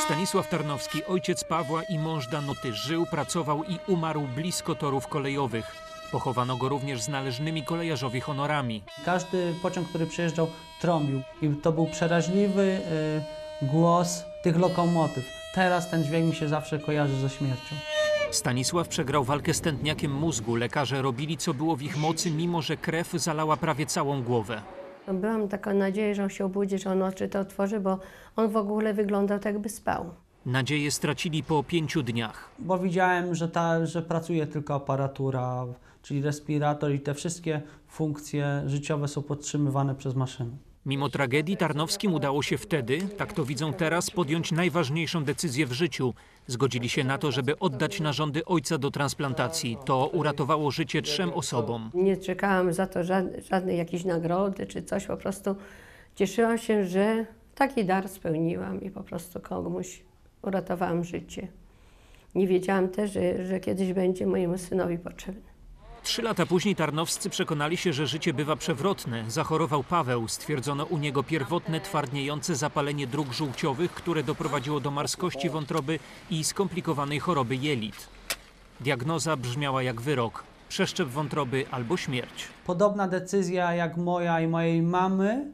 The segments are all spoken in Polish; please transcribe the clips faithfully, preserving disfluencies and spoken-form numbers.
Stanisław Tarnowski, ojciec Pawła i mąż Danuty, żył, pracował i umarł blisko torów kolejowych. Pochowano go również z należnymi kolejarzowi honorami. Każdy pociąg, który przejeżdżał, trąbił i to był przeraźliwy y, głos tych lokomotyw. Teraz ten dźwięk mi się zawsze kojarzy ze śmiercią. Stanisław przegrał walkę z tętniakiem mózgu. Lekarze robili, co było w ich mocy, mimo że krew zalała prawie całą głowę. Byłam taką nadzieję, że on się obudzi, że on oczy to otworzy, bo on w ogóle wyglądał tak, jakby spał. Nadzieję stracili po pięciu dniach. Bo widziałem, że, ta, że pracuje tylko aparatura, czyli respirator i te wszystkie funkcje życiowe są podtrzymywane przez maszynę. Mimo tragedii Tarnowskim udało się wtedy, tak to widzą teraz, podjąć najważniejszą decyzję w życiu. Zgodzili się na to, żeby oddać narządy ojca do transplantacji. To uratowało życie trzem osobom. Nie czekałam za to żadnej, żadnej jakiejś nagrody czy coś, po prostu cieszyłam się, że taki dar spełniłam i po prostu komuś uratowałam życie. Nie wiedziałam też, że, że kiedyś będzie mojemu synowi potrzebny. Trzy lata później Tarnowscy przekonali się, że życie bywa przewrotne. Zachorował Paweł. Stwierdzono u niego pierwotne, twardniejące zapalenie dróg żółciowych, które doprowadziło do marskości wątroby i skomplikowanej choroby jelit. Diagnoza brzmiała jak wyrok. Przeszczep wątroby albo śmierć. Podobna decyzja jak moja i mojej mamy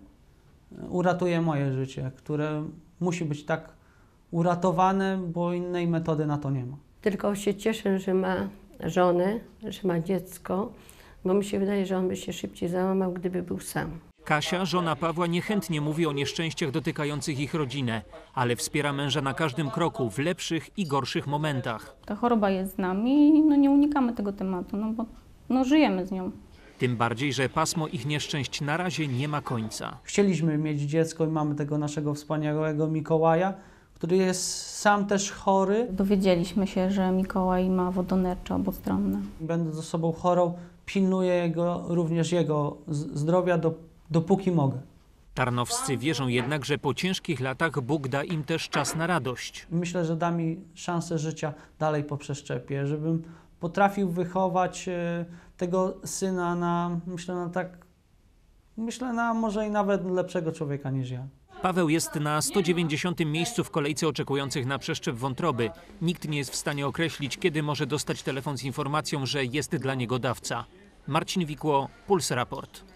uratuje moje życie, które musi być tak uratowane, bo innej metody na to nie ma. Tylko się cieszę, że ma żonę, że ma dziecko, bo mi się wydaje, że on by się szybciej załamał, gdyby był sam. Kasia, żona Pawła, niechętnie mówi o nieszczęściach dotykających ich rodzinę, ale wspiera męża na każdym kroku, w lepszych i gorszych momentach. Ta choroba jest z nami i no nie unikamy tego tematu, no bo no żyjemy z nią. Tym bardziej, że pasmo ich nieszczęść na razie nie ma końca. Chcieliśmy mieć dziecko i mamy tego naszego wspaniałego Mikołaja, który jest sam też chory. Dowiedzieliśmy się, że Mikołaj ma wodonercze obustronne. Będąc osobą chorą, pilnuję jego, również jego zdrowia, do, dopóki mogę. Tarnowscy wierzą jednak, że po ciężkich latach Bóg da im też czas na radość. Myślę, że da mi szansę życia dalej po przeszczepie, żebym potrafił wychować tego syna na, myślę, na tak, myślę, na może i nawet lepszego człowieka niż ja. Paweł jest na sto dziewięćdziesiątym miejscu w kolejce oczekujących na przeszczep wątroby. Nikt nie jest w stanie określić, kiedy może dostać telefon z informacją, że jest dla niego dawca. Marcin Wikło, Puls Raport.